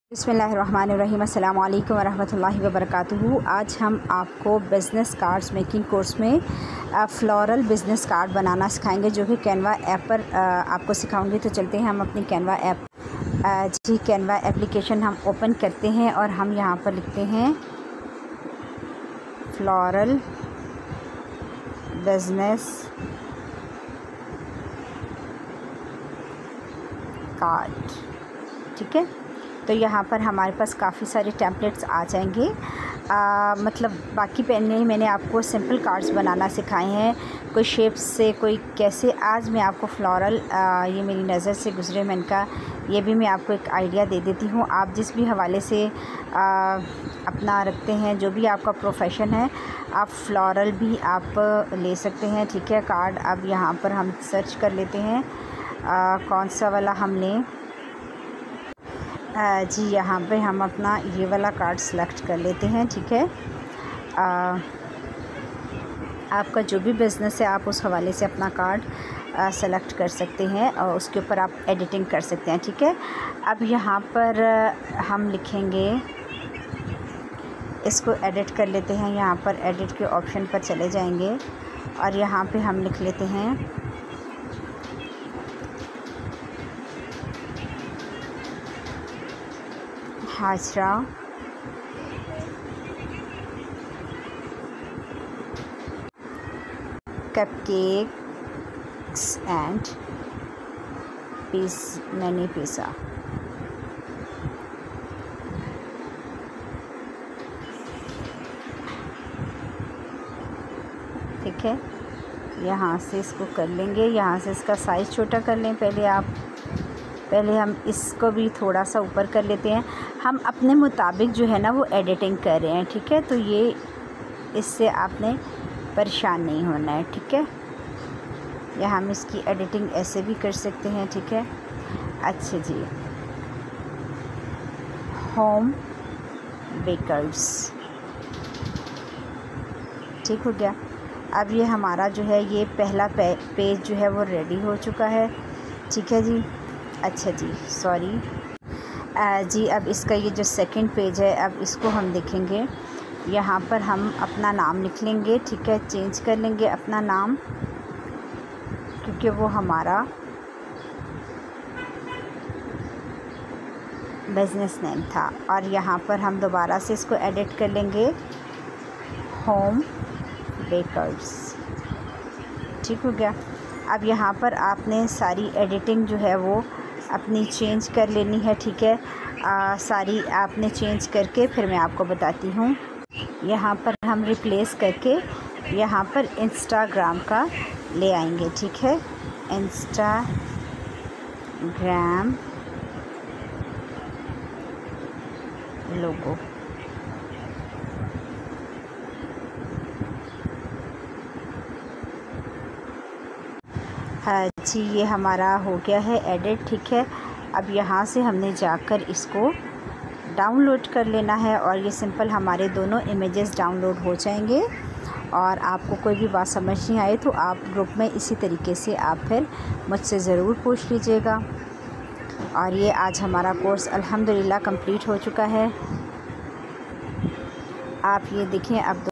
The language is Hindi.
बिस्मिल्लाहिर्रहमानिर्रहीम। अस्सलामु अलैकुम वरहमतुल्लाहि वबरकातुहू। आज हम आपको बिज़नेस कार्ड्स मेकिंग कोर्स में फ़्लोरल बिज़नेस कार्ड बनाना सिखाएंगे, जो कि कैनवा ऐप पर आपको सिखाऊंगी। तो चलते हैं हम अपनी कैनवा ऐप कैनवा एप्लीकेशन हम ओपन करते हैं और हम यहाँ पर लिखते हैं फ़्लोरल बिज़नेस कार्ड। ठीक है, तो यहाँ पर हमारे पास काफ़ी सारे टेम्पलेट्स आ जाएंगे। मतलब बाकी पेन में मैंने आपको सिंपल कार्ड्स बनाना सिखाए हैं, कोई शेप्स से, कोई कैसे। आज मैं आपको फ़्लोरल ये मेरी नज़र से गुज़रे, मैंने कहा ये भी मैं आपको एक आइडिया दे देती हूँ। आप जिस भी हवाले से अपना रखते हैं, जो भी आपका प्रोफेशन है, आप फ़्लोरल भी आप ले सकते हैं। ठीक है, कार्ड अब यहाँ पर हम सर्च कर लेते हैं कौन सा वाला हम लें। जी, यहाँ पे हम अपना ये वाला कार्ड सेलेक्ट कर लेते हैं। ठीक है, आपका जो भी बिज़नेस है आप उस हवाले से अपना कार्ड सेलेक्ट कर सकते हैं और उसके ऊपर आप एडिटिंग कर सकते हैं। ठीक है, अब यहाँ पर हम लिखेंगे, इसको एडिट कर लेते हैं। यहाँ पर एडिट के ऑप्शन पर चले जाएंगे और यहाँ पे हम लिख लेते हैं हाजरा कपकेक्स एंड मैनी पिज़्ज़ा। ठीक है, यहाँ से इसको कर लेंगे, यहाँ से इसका साइज़ छोटा कर लें। पहले हम इसको भी थोड़ा सा ऊपर कर लेते हैं। हम अपने मुताबिक जो है ना वो एडिटिंग कर रहे हैं। ठीक है, तो ये इससे आपने परेशान नहीं होना है। ठीक है, या हम इसकी एडिटिंग ऐसे भी कर सकते हैं। ठीक है, अच्छा जी, होम बेकर्स। ठीक हो गया। अब ये हमारा जो है ये पहला पेज जो है वो रेडी हो चुका है। ठीक है जी, अच्छा जी, सॉरी जी। अब इसका ये जो सेकंड पेज है, अब इसको हम देखेंगे। यहाँ पर हम अपना नाम लिख लेंगे। ठीक है, चेंज कर लेंगे अपना नाम, क्योंकि वो हमारा बिज़नेस नेम था। और यहाँ पर हम दोबारा से इसको एडिट कर लेंगे, होम बेकर्स। ठीक हो गया। अब यहाँ पर आपने सारी एडिटिंग जो है वो अपनी चेंज कर लेनी है। ठीक है, सारी आपने चेंज करके फिर मैं आपको बताती हूँ। यहाँ पर हम रिप्लेस करके यहाँ पर इंस्टाग्राम का ले आएंगे। ठीक है, इंस्टाग्राम लोगो। हाँ जी, ये हमारा हो गया है एडिट। ठीक है, अब यहाँ से हमने जाकर इसको डाउनलोड कर लेना है और ये सिंपल हमारे दोनों इमेजेस डाउनलोड हो जाएंगे। और आपको कोई भी बात समझ नहीं आए तो आप ग्रुप में इसी तरीके से आप फिर मुझसे ज़रूर पूछ लीजिएगा। और ये आज हमारा कोर्स अल्हम्दुलिल्लाह कंप्लीट हो चुका है। आप ये देखें, अब